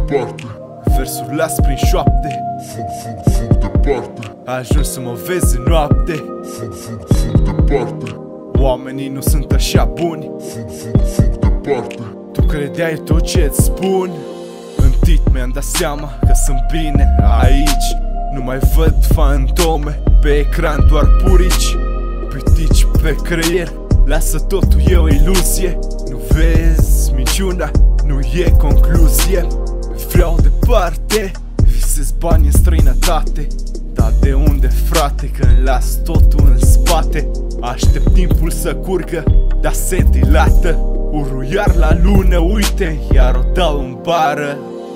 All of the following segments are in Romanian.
departe. Versuri las prin șoapte. Fug departe. Ajungi să mă vezi în noapte. Fug departe. Oamenii nu sunt așa buni. Fug departe. Tu credeai tot ce-ți spun. În tit mi-am dat seama că sunt bine aici. Nu mai văd fantome pe ecran, doar purici. Pitici pe creier, lasă totul e o iluzie. Nu vezi minciuna, nu e concluzie. Vreau departe, visez bani în străinătate. Dar de unde, frate, când las totul în spate? Aștept timpul să curgă, dar se dilată. Uruiar la lună, uite, iar o dau în bară.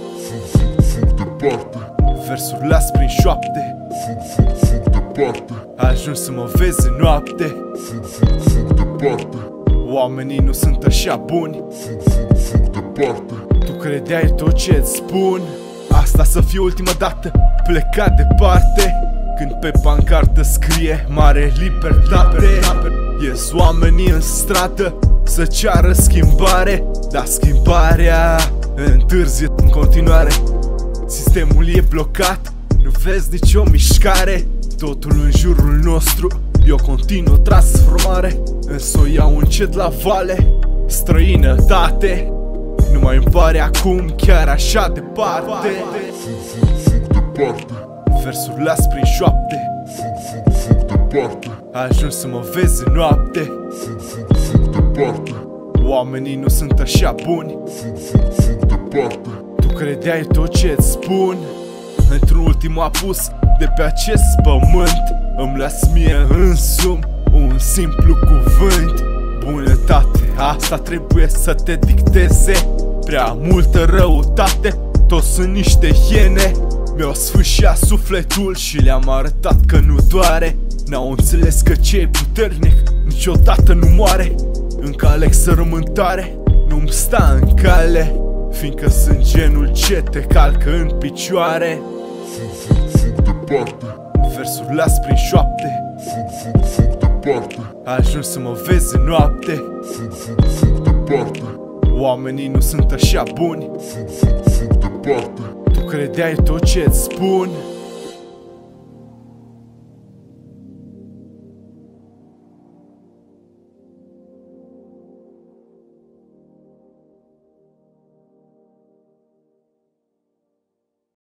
Fug departe. Versuri las prin șoapte. Fug departe. Ajungi să mă vezi în noapte. Fug departe. Oamenii nu sunt așa buni. Fug departe. Tu credeai tot ce-ți spun. Asta să fie ultima dată, pleca departe. Când pe pancartă scrie mare libertate. Ies oamenii în stradă să ceară schimbare, dar schimbarea întârzie în continuare. Sistemul e blocat, nu vezi nicio mișcare. Totul în jurul nostru e o continuă transformare. Însă o iau încet la vale, străinătate. Nu mai îmi pare acum chiar așa departe. Fug departe. Versuri las prin șoapte. Fug departe. Ajungi să mă vezi în noapte. Fug departe. Oamenii nu sunt așa buni. Fug departe. Tu credeai tot ce-ți spun. Într-un ultim apus de pe acest pământ îmi las mie însumi un simplu cuvânt. Bunătate, asta trebuie să te dicteze. Prea multă răutate, toți sunt niște hiene. Mi-au sfâșiat sufletul și le-am arătat că nu doare. N-au înțeles că ce-i puternic niciodată nu moare. Încă aleg să rămân tare, nu-mi sta în cale, fiindcă sunt genul ce te calcă în picioare. Fug departe. Versuri las prin șoapte. Fug departe. Ajungi să mă vezi în noapte. Fug departe. Oamenii nu sunt așa buni. Fug departe. Tu credeai tot ce-ți spun.